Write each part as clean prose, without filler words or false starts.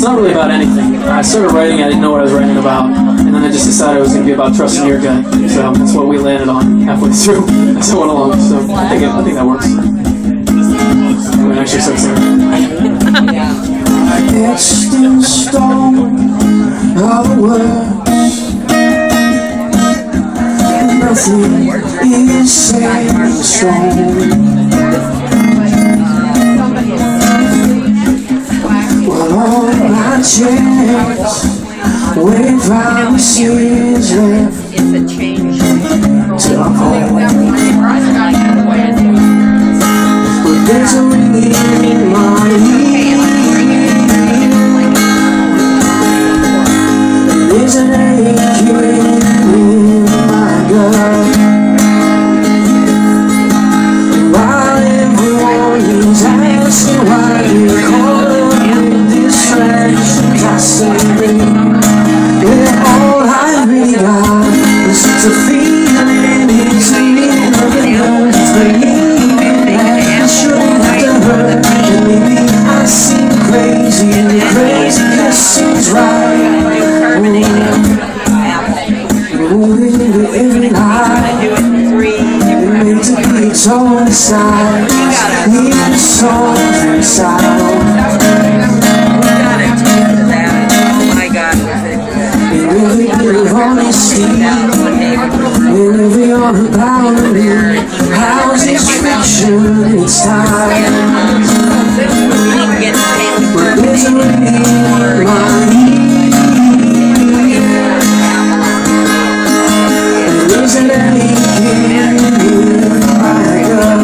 not really about anything. I started writing, I didn't know what I was writing about, and then I just decided it was going to be about trusting your gut. So that's what we landed on halfway through as I went along. So I think that works. I'm going to actually start singing. Etched in stone are the words. Nothing is set in stone. All my chance, wave out the seas left to home. But there's a ringing in my ear, there's an aching in my gut. And while everyone is asking why you call I say, yeah, all I really got is just a feeling, it's a feeling of the hurt, it's believing that I shouldn't have to hurt, and maybe I seem crazy, and the crazy just seems right. Moving into every night, it makes a beat on the side, need the songs inside. Honesty, and every other boundary, how's this fiction, it's time. But there's a ringing in my ear, and there's an aching in my gut.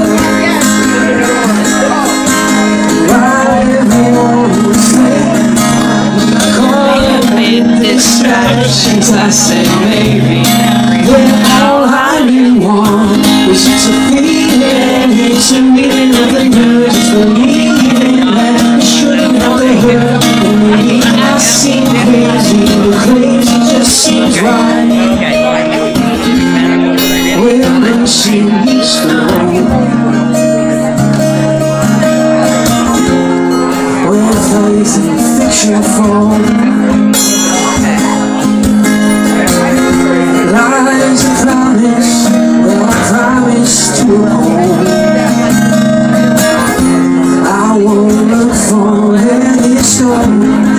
While everyone was there, distractions, I say maybe, when all I really want is just a feeling, it's a meaning of the nerves, it's believing that I shouldn't have to hurt, and maybe I seem crazy, but crazy just seems right. When she's gone, when faith and fiction fall, lies and promise, well I promise to hold. I won't look for any storm,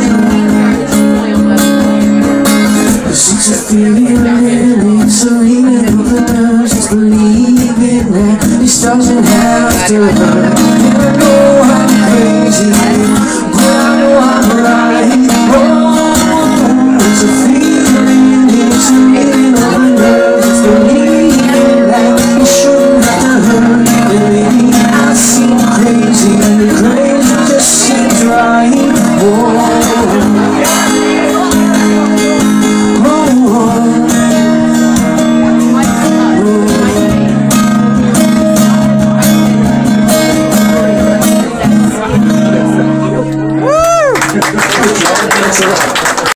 'cause it's a feeling, it's a feeling of the nerves, it's believing that this doesn't have to hurt. And I know I'm crazy,